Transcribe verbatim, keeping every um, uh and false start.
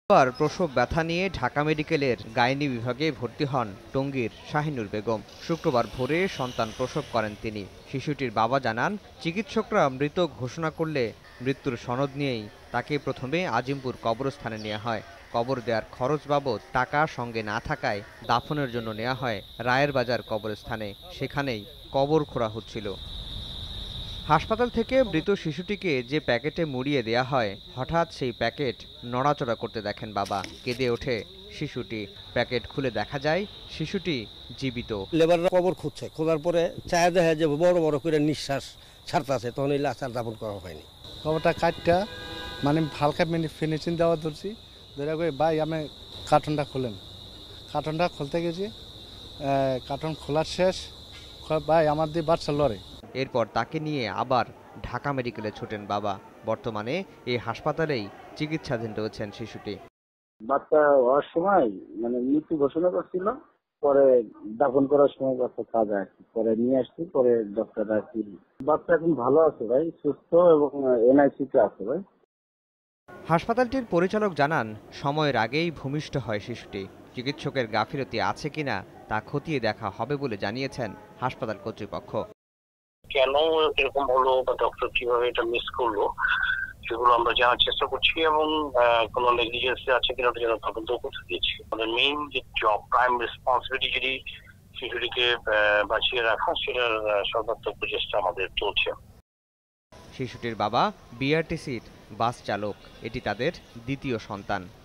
আর প্রসব ব্যথা নিয়ে ঢাকা মেডিকেলের গাইনি বিভাগে ভর্তি হন টঙ্গীর শাহিনুর বেগম। শুক্রবার ভোরে সন্তান প্রসব করেন তিনি। শিশুটির বাবা জানান, চিকিৎসকরা মৃত ঘোষণা করলে মৃত্যুর সনদ নিয়েই তাকে প্রথমে আজিমপুর কবরস্থানে নেওয়া হয়। কবর দেওয়ার খরচ বাবদ টাকা সঙ্গে না থাকায় দাফনের জন্য নেওয়া হয় রায়ের বাজার কবরস্থানে। সেখানেই কবর খোঁড়া হচ্ছিল। হাসপাতাল থেকে মৃত শিশুটিকে যে প্যাকেটে মুড়িয়ে দেয়া হয়, হঠাৎ সেই প্যাকেট নড়াচড়া করতে দেখেন বাবা। কেঁদে ওঠে শিশুটি। প্যাকেট খুলে দেখা যায় শিশুটি জীবিত। লেবাররা কবর খুঁজছে, খোঁজার পরে চায়া দেখা যে বড় বড় করে নিঃশ্বাস ছাড়তেছে, তখন এই লাশ আর দাফন করা হয়নি। কবরটা কাটটা মানে হালকা ফিনিশিং দেওয়া ধরছি, ধরে কই ভাই আমি কার্টনটা খুলেন। কার্টনটা খুলতে গেছি, কার্টন খোলার শেষ, ভাই আমার দিয়ে বাচ্চা লড়ে। এরপর তাকে নিয়ে আবার ঢাকা মেডিকেলে ছুটেন বাবা। বর্তমানে এই হাসপাতালেই চিকিৎসাধীন রয়েছেন শিশুটি। বাচ্চা হওয়ার সময় মানে মৃত্যু ঘোষণা করছিল, পরে দাফন করার সময় বাচ্চা কাজ আর কি পরে নিয়ে আসছি, পরে ডক্টর আর কি বাচ্চা এখন ভালো আছে ভাই, সুস্থ এবং এনআইসিতে আছে ভাই। হাসপাতালটির পরিচালক জানান, সময়ের আগেই ভূমিষ্ঠ হয় শিশুটি। চিকিৎসকের গাফিলতি আছে কিনা তা খতিয়ে দেখা হবে বলে জানিয়েছেন হাসপাতাল কর্তৃপক্ষ। কেন এরকম হলো বা ডক্টর কিভাবে এটা মিস করলো সেগুলো আমরা জানার চেষ্টা করছি এবং কোনো নেগলিজেন্সি আছে কিনা ওটা যেন তদন্ত করতে দিয়েছি। আমাদের মেইন যে জব, প্রাইম রেসপন্সিবিলিটি যদি শিশুটিকে বাঁচিয়ে রাখা, সেটার সর্বাত্মক প্রচেষ্টা আমাদের চলছে। শিশুটির বাবা বিআরটিসির বাস চালক। এটি তাদের দ্বিতীয় সন্তান।